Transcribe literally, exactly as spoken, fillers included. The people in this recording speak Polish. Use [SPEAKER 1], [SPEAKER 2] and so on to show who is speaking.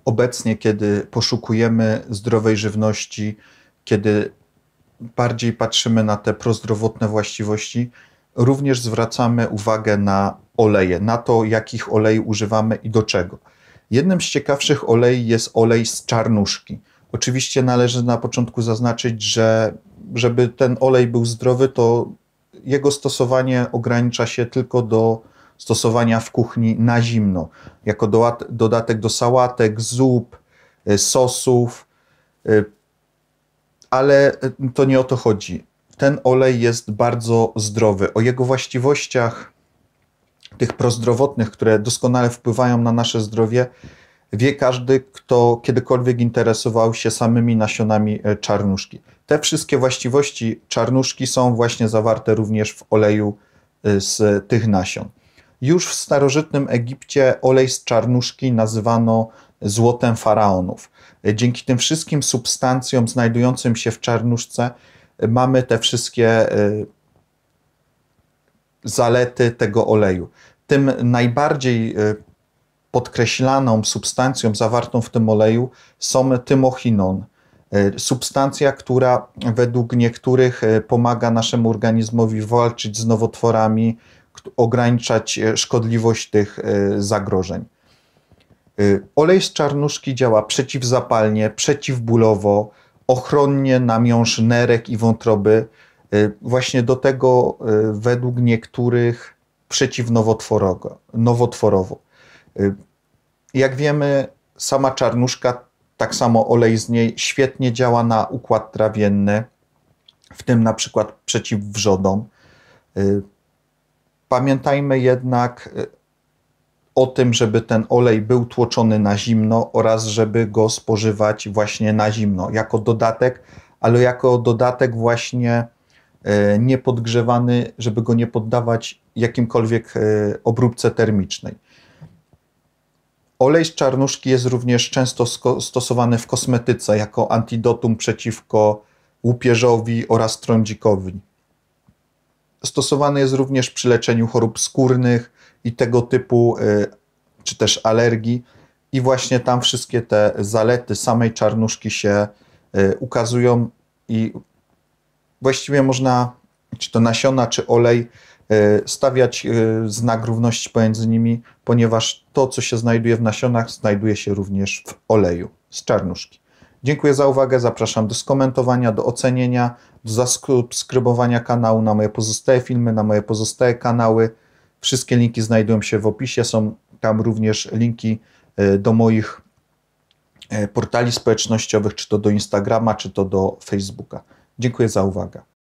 [SPEAKER 1] obecnie, kiedy poszukujemy zdrowej żywności, kiedy bardziej patrzymy na te prozdrowotne właściwości, również zwracamy uwagę na oleje, na to, jakich olei używamy i do czego. Jednym z ciekawszych olei jest olej z czarnuszki. Oczywiście należy na początku zaznaczyć, że żeby ten olej był zdrowy, to jego stosowanie ogranicza się tylko do stosowania w kuchni na zimno, jako dodatek do sałatek, zup, sosów, ale to nie o to chodzi. Ten olej jest bardzo zdrowy. O jego właściwościach tych prozdrowotnych, które doskonale wpływają na nasze zdrowie, wie każdy, kto kiedykolwiek interesował się samymi nasionami czarnuszki. Te wszystkie właściwości czarnuszki są właśnie zawarte również w oleju z tych nasion. Już w starożytnym Egipcie olej z czarnuszki nazywano złotem faraonów. Dzięki tym wszystkim substancjom znajdującym się w czarnuszce mamy te wszystkie zalety tego oleju. Tym najbardziej podkreślaną substancją zawartą w tym oleju są tymochinon. Substancja, która według niektórych pomaga naszemu organizmowi walczyć z nowotworami, ograniczać szkodliwość tych zagrożeń. Olej z czarnuszki działa przeciwzapalnie, przeciwbólowo, ochronnie na miąższ nerek i wątroby. Właśnie do tego według niektórych przeciwnowotworowo. Jak wiemy, sama czarnuszka, tak samo olej z niej świetnie działa na układ trawienny, w tym na przykład przeciwwrzodom. Pamiętajmy jednak o tym, żeby ten olej był tłoczony na zimno oraz żeby go spożywać właśnie na zimno, jako dodatek, ale jako dodatek właśnie niepodgrzewany, żeby go nie poddawać jakimkolwiek obróbce termicznej. Olej z czarnuszki jest również często stosowany w kosmetyce jako antidotum przeciwko łupieżowi oraz trądzikowi. Stosowany jest również przy leczeniu chorób skórnych i tego typu, czy też alergii. I właśnie tam wszystkie te zalety samej czarnuszki się ukazują i właściwie można, czy to nasiona, czy olej, stawiać znak równości pomiędzy nimi, ponieważ to, co się znajduje w nasionach, znajduje się również w oleju z czarnuszki. Dziękuję za uwagę, zapraszam do skomentowania, do ocenienia, do zasubskrybowania kanału na moje pozostałe filmy, na moje pozostałe kanały. Wszystkie linki znajdują się w opisie, są tam również linki do moich portali społecznościowych, czy to do Instagrama, czy to do Facebooka. Dziękuję za uwagę.